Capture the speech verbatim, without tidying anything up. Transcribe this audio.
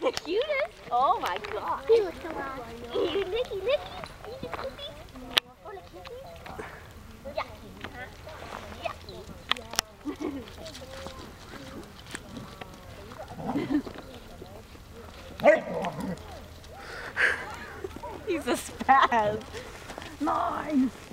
The cutest. Oh my god. He looks so loud. Ew, Nicky, Nicky. Are you the cookie? Oh, the cookie? Yucky, huh? Yucky. He's a spaz. Nine.